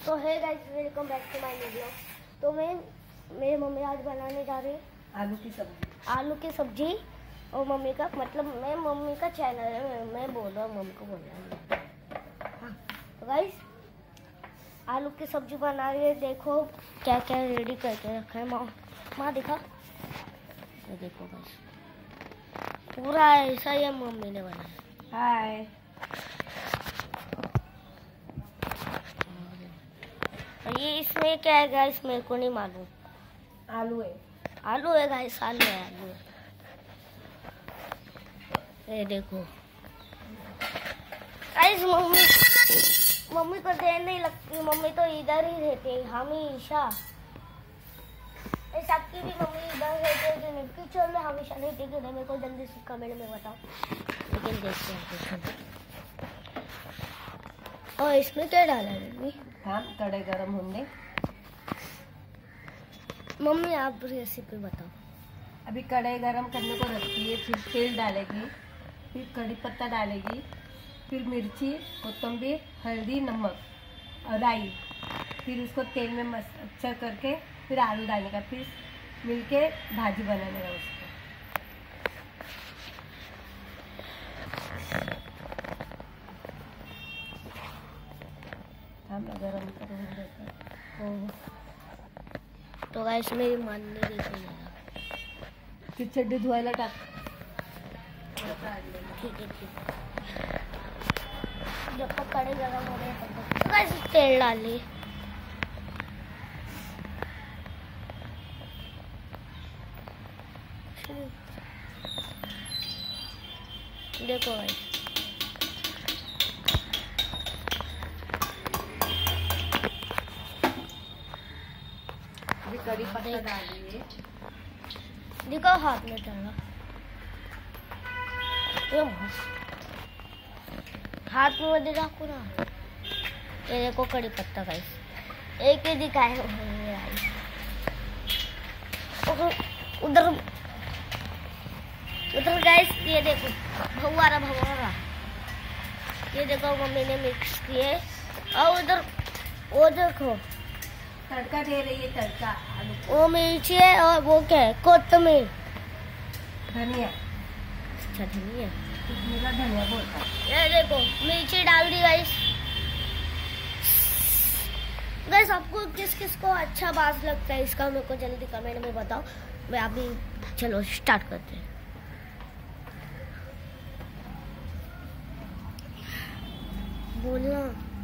तो है guys, welcome back to my video. तो मेरी मम्मी आज बनाने जा रही है आलू की सब्जी। और मम्मी का मतलब मम्मी का चैनल है, मैं बोल रहा हूँ, मम्मी को बोल रहा हूँ। हाँ तो गाइस आलू की सब्जी बना रही है। देखो क्या क्या रेडी करके रखा है माँ दिखा। ये देखो गाइस पूरा ऐसा ही मम्मी ने बनाया। हाय, ये इसमें क्या है गाइस, मेरे को नहीं मालूम। आलू है गाइस, आलू है। ये देखो गाइस, मम्मी को देर नहीं लगती, मम्मी तो इधर ही रहती है हमेशा। सबकी भी मम्मी इधर रहती है किचन में, हमेशा रहती है। मेरे को जल्दी से कमेंट में बताओ, लेकिन देखते हैं। और इसमें क्या डाला है मम्मी? हाँ, कड़े गरम होंगे। मम्मी आप रेसिपी बताओ। अभी कड़ाई गरम करने को रखती है, फिर तेल डालेगी, फिर कड़ी पत्ता डालेगी, फिर मिर्ची, कोतंबीर, हल्दी, नमक और राई। फिर उसको तेल में मस्त अच्छा करके फिर आलू डालने का, फिर मिलके भाजी बनाने का उसको। हम गरम करेंगे तो गाइस मेरी मानने देखिए, फिर चड्डी धुआयला टाक। ठीक है। जब तक कड़े गरम हो रहे तो गाइस तेल डालिए। देखो गाइस कड़ी पत्ता डालिए। देखो हाथ में डाला, हाथ में दे रखो ना। ये देखो कड़ी पत्ता गाइस, एक ही दिखाए उधर गाइस। ये देखो भगवारा ये देखो मम्मी ने मिक्स किए। और उधर वो देखो तड़का दे रही है, तड़का आलू। वो मिर्ची है और वो क्या है, कोतमीर, धनिया। अच्छा धनिया, मेरा धनिया बोलता है। ये देखो मिर्ची डाल दी गाइस। गाइस आपको किस को अच्छा बात लगता है इसका, मेरे को जल्दी कमेंट में बताओ। मैं अभी चलो स्टार्ट करते हैं। बोलना।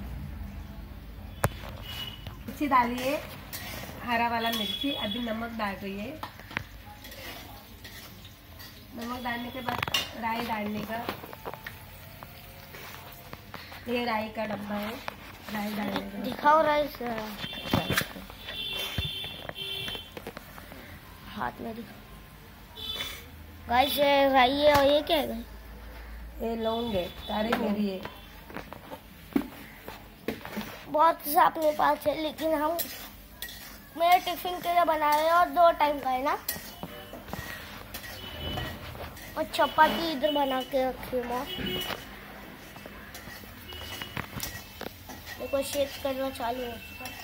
मिर्ची डालिए, हरा वाला मिर्ची। अभी नमक डाल रही है। नमक डालने के बाद राई डालने का, ये राई का डब्बा है, राई डालने का। दिखाओ राइस, हाथ में दिखाओ गाइस। राई है और ये क्या है? ये लौंग है, तारी मेरी है। बहुत से अपने पास है, लेकिन हम मेरे टिफिन के लिए बना रहे हैं और 2 टाइम का है ना। और चपाती इधर बना के रखी माँ। देखो शेक करना चालू है।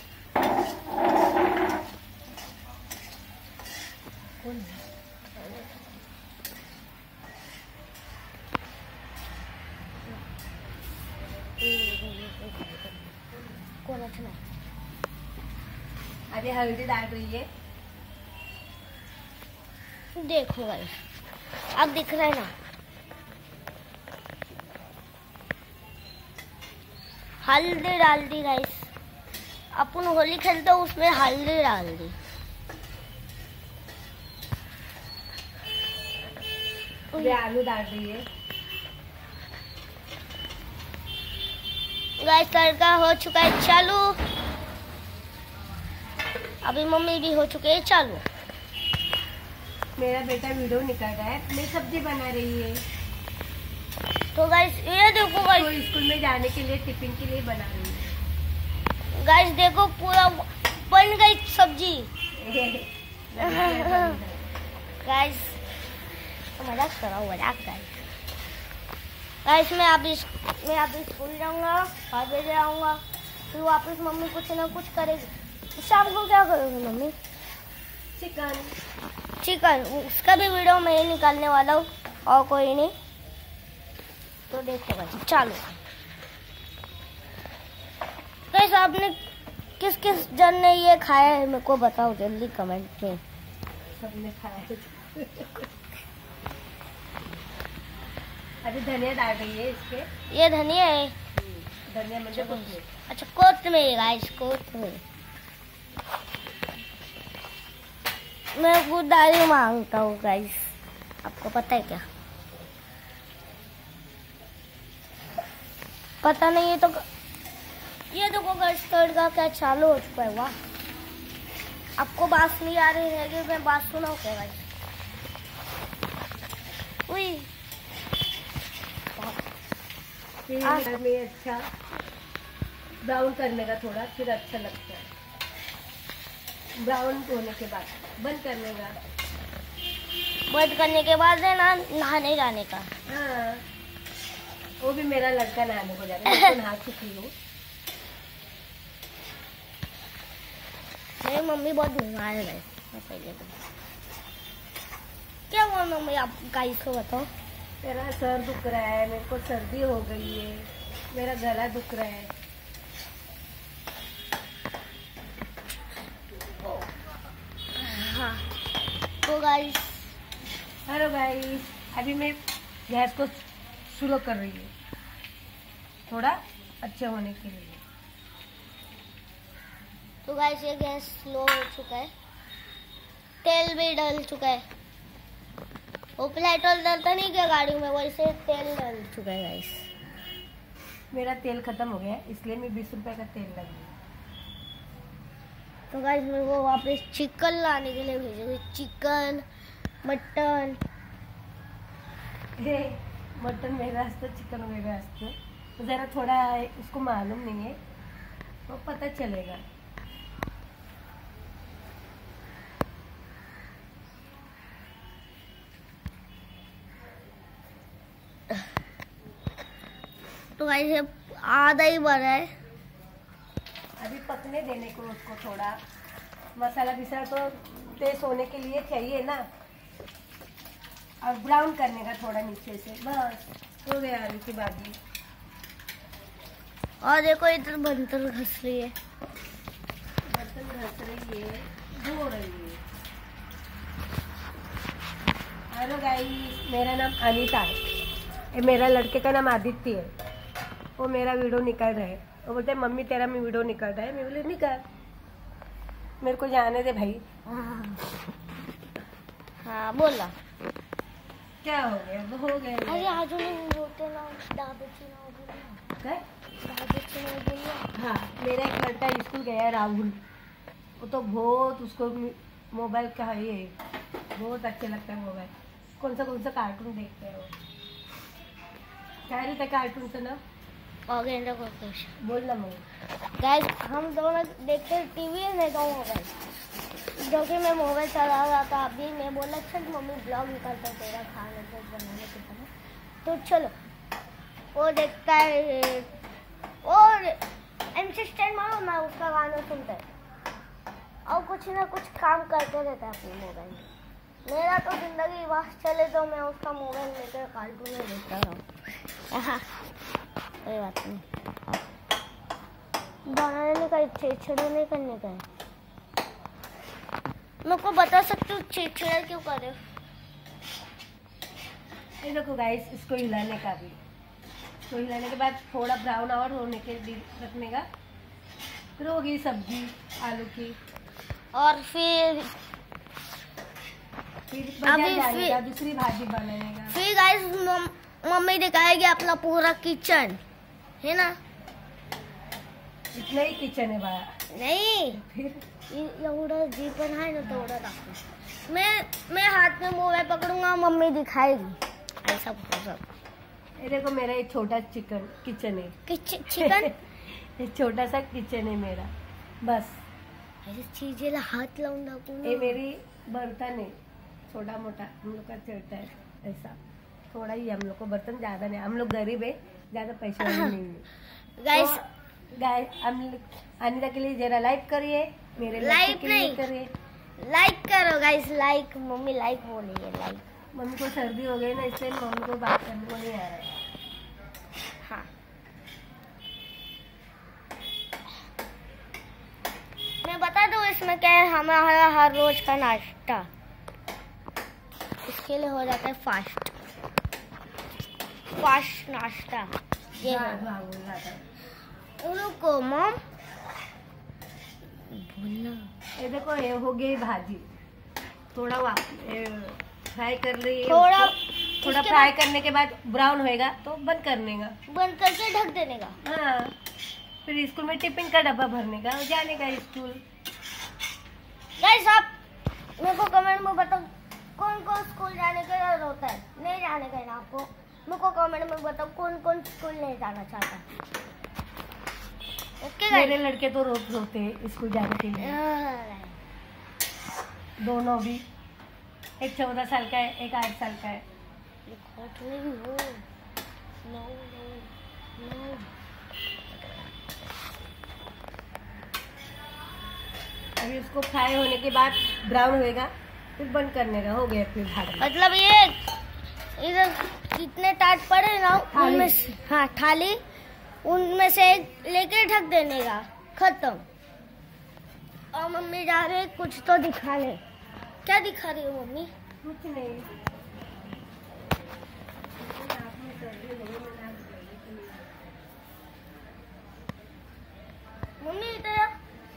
कौन अच्छा है? अभी हल्दी डाल रही है। देखो गाइस अब दिख रहा है ना, हल्दी डाल दी गाइस। अपन होली खेलते उसमें हल्दी डाल दी। अभी आलू डाल रही है। गाइस तड़का हो चुका है चालू। अभी मम्मी भी हो चुके हैं चालू। मेरा बेटा वीडियो निकाल रहा है, मैं सब्जी बना रही है। तो गाइस ये देखो गाइस, तो स्कूल में जाने के लिए टिफिन के लिए बना रही है। गाइस देखो पूरा बन गई सब्जी। गाइस मजाक कर रहा हूँ, मजाक गाइस। मैं अभी स्कूल जाऊंगा, 5 बजे आऊंगा। फिर वापस मम्मी कुछ ना कुछ करेगी। शाम को क्या करोगी मम्मी? चिकन, उसका भी वीडियो मैं ही निकालने वाला हूँ और कोई नहीं, तो देखते बस। चलो तो आपने किस किस जन ने ये खाया है मेरे को बताओ जल्दी कमेंट में। सबने खाया है। अभी धनिया डाल रही है इसके। ये धनिया है? धनिया मुझे कोथिमीर। अच्छा कोथिमीर गाइस, कोथिमीर। मैं खुद दाल मांगता हूँ गाइस, आपको पता है क्या? पता नहीं है तो ये देखो गाइस कर्ड का क्या चालू हो चुका है। वाह, आपको बात नहीं आ रही है कि मैं बात सुनाऊं क्या गाइस? उई में अच्छा ब्राउन करने का थोड़ा, फिर अच्छा लगता है। ब्राउन होने के बाद बंद करने का, बंद करने के बाद है ना नहाने जाने का। हाँ, वो भी मेरा लड़का नहाने को जाता है, नहा चुकी हूँ। मेरी मम्मी बहुत बीमार है पहले तो। क्या हुआ मम्मी आप गाइस को बताओ? मेरा सर दुख रहा है, मेरे को सर्दी हो गई है, मेरा गला दुख रहा है। हाँ तो गाइस, हेलो गाइस, अभी मैं गैस को स्लो कर रही हूँ थोड़ा अच्छे होने के लिए। तो गाइस ये गैस स्लो हो चुका है, तेल भी डल चुका है। वो पेट्रोल डलता नहीं क्या गाड़ी में, वैसे तेल डल चुका है गाइस। मेरा तेल खत्म हो गया इसलिए मैं 20 रुपए का तेल लगी। तो गाइस मेरे को वापस चिकन लाने के लिए भेजोगे? Chicken mutton? मटन मेरा हस्ते, चिकन मेरा हस्ते, तो ज़रा थोड़ा उसको मालूम नहीं है, तो पता चलेगा। तो गाइस ये आधा ही बना है, अभी पकने देने को उसको थोड़ा। मसाला पिसा तो टेस्ट होने के लिए चाहिए ना, और ब्राउन करने का थोड़ा नीचे से, बस हो गया आलू की भाजी। और देखो इधर बर्तन घस रही है, बर्तन घस रही है, धो रही है। हेलो गाइस, मेरा नाम अनीता है, ये मेरा लड़के का नाम आदित्य है। वो मेरा वीडियो निकाल रहा है, वो बोलते हैं मम्मी तेरा मैं वीडियो निकाल रहा है। मैं बोले निकाल, मेरे को जाने दे भाई। हाँ बोला क्या हो गया? वो हो गया। अरे आज बोलते ना दादाजी ना बोलिए, क्या? दादाजी ना बोलिए। हाँ, मेरा एक लड़का स्कूल गया है राहुल, वो तो बहुत उसको मोबाइल का है, ये बहुत अच्छा लगता है मोबाइल। कौन सा कार्टून देखते हैं वो? क्या रहता है कार्टून का नाम? और गेंदा को खुश बोलना मम्मी। गाइस हम दोनों देखते टीवी नहीं तो मोबाइल, जो कि मैं मोबाइल चला रहा था अभी। मैं बोला चल मम्मी ब्लॉग निकालता है तेरा खाने को बनाने की तरह, तो चलो वो देखता है और MC स्टैंड मारो ना, उसका गाना सुनता है और कुछ ना कुछ काम करते रहता है अपने मोबाइल में। मेरा तो जिंदगी वास चले तो मैं उसका मोबाइल लेकर कार्टून में देखता रहा। कोई बात नहीं, बनाने का चिड़चिड़ा नहीं करने का है। मेरे को बता सकते हो चिड़चिड़ा क्यों करे? ये देखो गाइस, इसको हिलाने का भी, इसको हिलाने के बाद थोड़ा ब्राउन और होने के लिए रखने का, फिर होगी सब्जी आलू की। और फिर बाजार जाने का, दूसरी भाजी बनाने का। फिर गाइस मम्मी दिखाएगी अपना पूरा किचन, है ना? इतना ही किचन है बड़ा नहीं, फिर एवढं जी पण आहे ना तेवढं दाखव। मैं हाथ में मोबाइल पकड़ूंगा, मम्मी दिखाएगी ऐसा सब। ये देखो मेरा एक छोटा किचन है। चिकन एक छोटा सा किचन है मेरा, बस। ऐसी चीजें हाथ लाऊं दाखवू ये मेरी बर्तन है, छोटा मोटा हम लोग का चलता है ऐसा, थोड़ा ही हम लोग को बर्तन, ज्यादा नहीं। हम लोग गरीब है, ज्यादा पैसे वाले नहीं है। गाइस गाइस अनिता के लिए जरा लाइक करिए, मेरे लाइक के लिए नहीं। करिए। लाइक करो गाइस, लाइक। मम्मी लाइक बोलिए, लाइक। मम्मी को सर्दी हो गई ना, इसलिए मम्मी को बात करने को नहीं आ रहा है। हाँ, मैं बता दूँ इसमें क्या है। हमारा हर रोज का नाश्ता, इसके लिए हो जाता है फास्ट नाश्ता। ये है। उनको मम बोलना। ये देखो, ये हो गई भाजी, थोड़ा फ्राई कर रही है। थोड़ा फ्राई करने के बाद ब्राउन होएगा तो बंद करने का, बंद करके ढक देने का। हाँ, फिर स्कूल में टिफिन का डब्बा भरने का और जाने का स्कूल। गाइस आप मेरे को कमेंट में बताओ कौन कौन स्कूल जाने का डर होता है, नहीं जाने का है ना आपको। मेरे को कमेंट में बताओ कौन कौन स्कूल नहीं जाना चाहता। Okay guys. मेरे लड़के तो रोज रोते हैं स्कूल जाने के लिए, दोनों भी। एक 14 साल का है, एक 8 साल का है। अभी उसको फ्राई होने के बाद ब्राउन होएगा, फिर बंद करने का, हो गया फिर भाजी। मतलब ये इधर कितने टाट पड़े ना उनमें हाँ थाली, उनमें से लेके ढक देने का, खत्म। और मम्मी जा रही है कुछ तो दिखाने। क्या दिखा रही हो मम्मी? कुछ नहीं। मम्मी इधर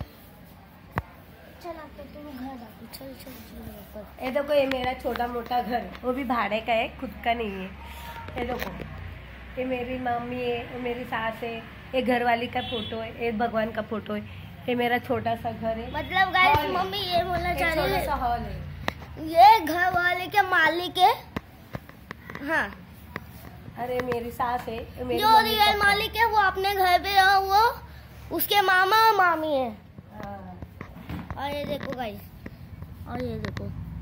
चल, आप तो तुम घर डालो। चल चल चल। ये देखो, ये मेरा छोटा मोटा घर है, वो भी भाड़े का है, खुद का नहीं है। ये देखो, ये मेरी मम्मी है, ये मेरी सास है, ये घर वाली का फोटो है, ये भगवान का फोटो है। ये मेरा छोटा सा घर है। मतलब गाइस मम्मी ये बोलना चाह रही छोटा सा है हॉल है। ये घर वाले के मालिक है। हाँ, अरे मेरी सास है, ये मेरी जो मम्मी रियल का- मालिक है वो अपने घर पे है, वो उसके मामा और मामी है। हाँ। और ये देखो गाइस, और ये देखो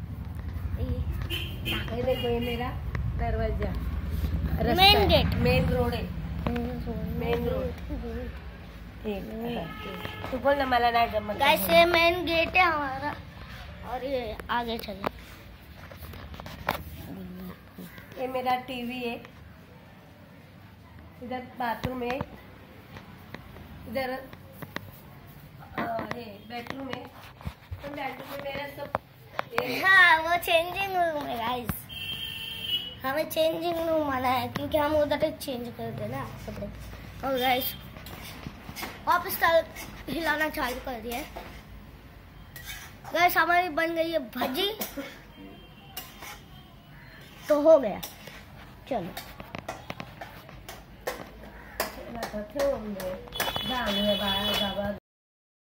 ये देखो, ये मेरा दरवाजा, मेन गेट, मेन रोड है, मेन रोड। तू बोल ना, मला नाही जमत। गाइस ये मेन गेट है हमारा। और ये आगे चले, ये मेरा टीवी है, इधर बाथरूम है, इधर ये बेडरूम है। तो बेडरूम में मेरा सब हाँ वो चेंजिंग रूम है गाइस। हमें चेंजिंग रूम आना है क्योंकि हम उधर चेंज करते ना कपड़े। और गाइस वापस कल हिलाना चालू कर दिया है। गाइस हमारी बन गई है भजी, तो हो गया। चलो ठेवून दे, बाबा